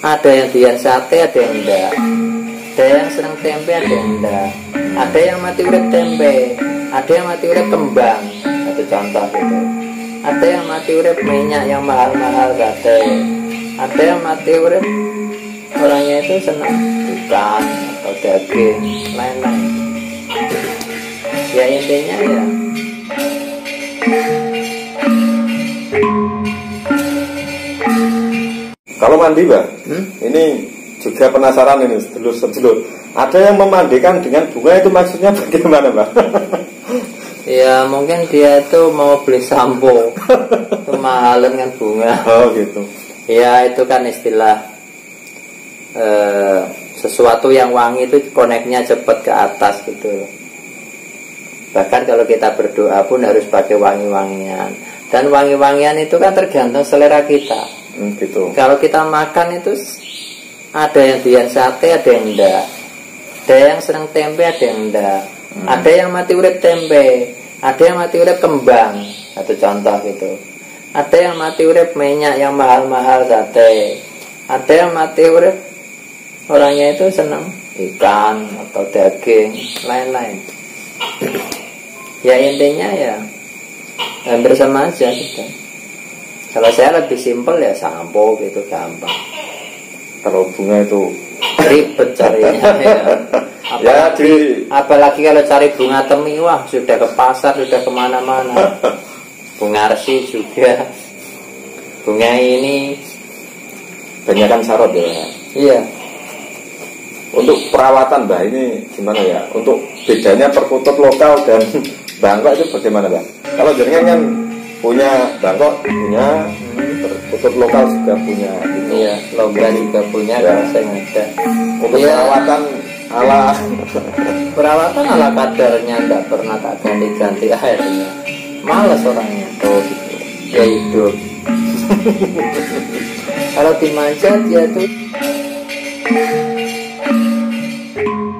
Ada yang doyan sate, ada yang enggak. Ada yang senang tempe, ada yang enggak. Ada yang mati urip tempe, ada yang mati urip kembang. Itu contoh gitu. Ada yang mati urip minyak yang mahal-mahal sate. Ada yang mati urip orangnya itu senang ikan atau daging, lain-lain. Ya intinya ya kalau mandi, Mbak, ini juga penasaran ini, sedulur-sedulur. Ada yang memandikan dengan bunga, itu maksudnya bagaimana, Mbak? ya mungkin dia itu mau beli sampo kemahalan kan bunga. Oh gitu. Ya itu kan istilah sesuatu yang wangi itu koneknya cepat ke atas gitu. Bahkan kalau kita berdoa pun harus pakai wangi-wangian. Dan wangi-wangian itu kan tergantung selera kita. Gitu. Kalau kita makan itu ada yang doyan sate, ada yang enggak. Ada yang senang tempe, ada yang enggak. Ada yang mati urip tempe, ada yang mati urip kembang. Satu contoh gitu. Ada yang mati urip minyak yang mahal-mahal sate. Ada yang mati urip orangnya itu senang ikan atau daging, lain-lain. Ya intinya ya hampir sama aja gitu. Kalau saya lebih simpel ya sampo gitu, gampang. Kalau bunga itu ribet carinya ya. Apalagi kalau cari bunga temi, wah sudah ke pasar, sudah kemana-mana. Bunga arsi juga. Bunga ini banyak kan sarot ya. Iya. Untuk perawatan, Mbak, ini gimana ya? Untuk bedanya perkutut lokal dan Bangkok itu bagaimana, Mbak? Kalau jaringan kan punya Bangkok, punya perkutut lokal juga punya gitu. Iya, logam juga punya ya. Kalau saya ada. Untuk ya, perawatan ala kadarnya, nggak pernah tak ganti-ganti airnya. Males orangnya. Oh gitu. Ya hidup. Kalau dimanja dia tuh